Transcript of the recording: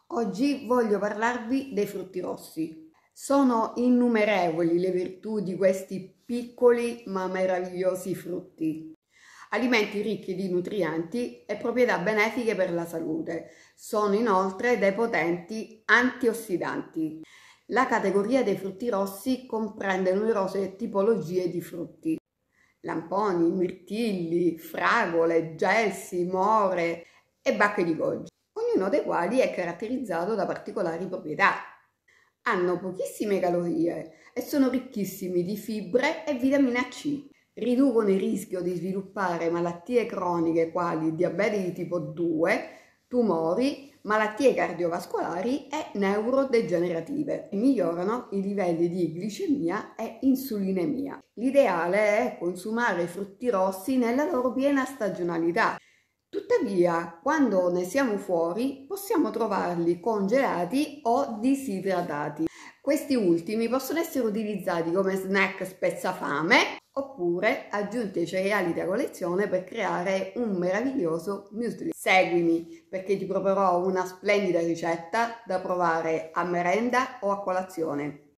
Oggi voglio parlarvi dei frutti rossi. Sono innumerevoli le virtù di questi piccoli ma meravigliosi frutti. Alimenti ricchi di nutrienti e proprietà benefiche per la salute. Sono inoltre dei potenti antiossidanti. La categoria dei frutti rossi comprende numerose tipologie di frutti. Lamponi, mirtilli, fragole, gelsi, more e bacche di goji, ognuno dei quali è caratterizzato da particolari proprietà. Hanno pochissime calorie e sono ricchissimi di fibre e vitamina C. Riducono il rischio di sviluppare malattie croniche quali diabete di tipo 2, tumori, malattie cardiovascolari e neurodegenerative e migliorano i livelli di glicemia e insulinemia. L'ideale è consumare i frutti rossi nella loro piena stagionalità. Tuttavia, quando ne siamo fuori, possiamo trovarli congelati o disidratati. Questi ultimi possono essere utilizzati come snack spezzafame oppure aggiunti ai cereali da colazione per creare un meraviglioso muesli. Seguimi perché ti proporrò una splendida ricetta da provare a merenda o a colazione.